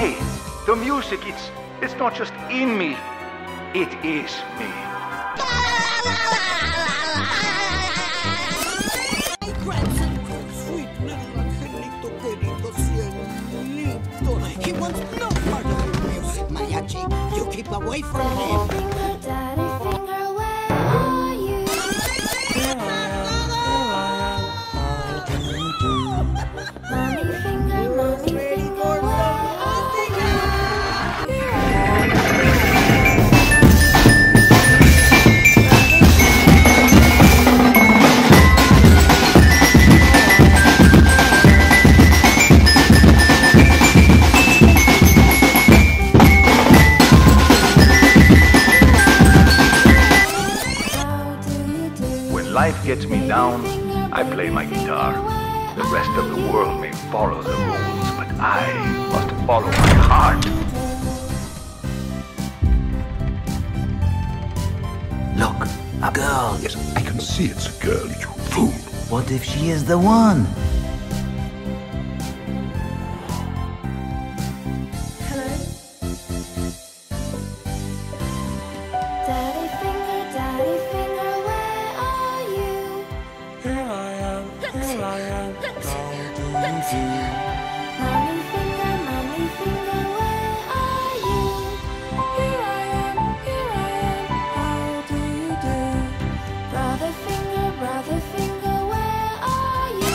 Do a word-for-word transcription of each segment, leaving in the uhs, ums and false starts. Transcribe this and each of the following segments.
Hey, the music, it's, it's not just in me, it is me. He wants no part of your music, Mariachi. You keep away from him. Daddy finger, where are you? Mommy finger, mommy finger, where are Life gets me down, I play my guitar. The rest of the world may follow the rules, but I must follow my heart. Look, a girl. Yes, I can see it's a girl, you fool. What if she is the one? Hello? Daddy finger, daddy finger, where are you? Here I am, here I am, how do you do? Mommy finger, mommy finger, where are you? Here I am, here I am, how do you do? Brother finger, brother finger, where are you?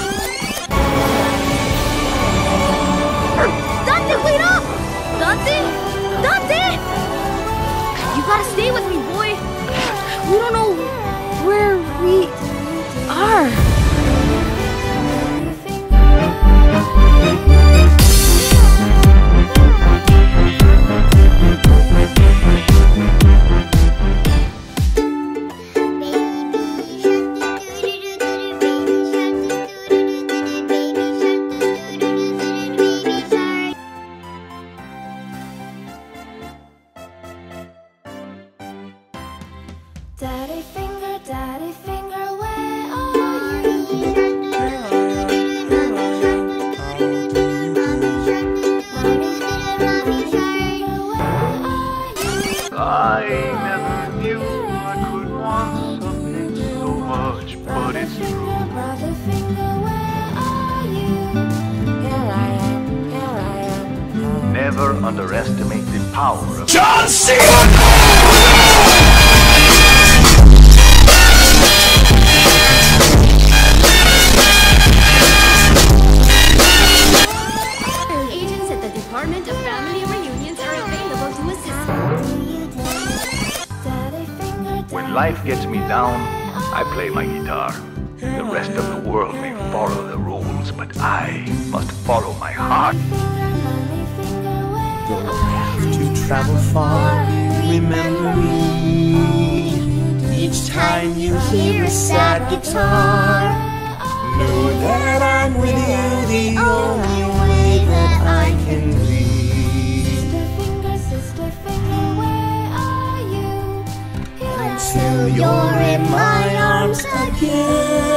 Dante, wait up! Dante! Dante! You gotta stay with me, boy. We don't know where we are. Daddy finger, daddy finger, where are you? Here I am, here I am, how do you do? Mommy finger, mommy finger, where are you? I never knew I could want something so much, but it's true. Brother finger, where are you? Here I am, here I am, how Never underestimate the power of John C. Agents at the Department of Family Reunions are available to assist. Daddy finger, When life gets me down, I play my guitar. The rest of the world may follow the rules, but I must follow my heart. mommy finger, where Don't have to travel far. Remember me. Each time you hear a sad guitar, know that I'm with you. The only way that I can be. Sister finger, sister finger, where are you? Here I Till you're in my arms again.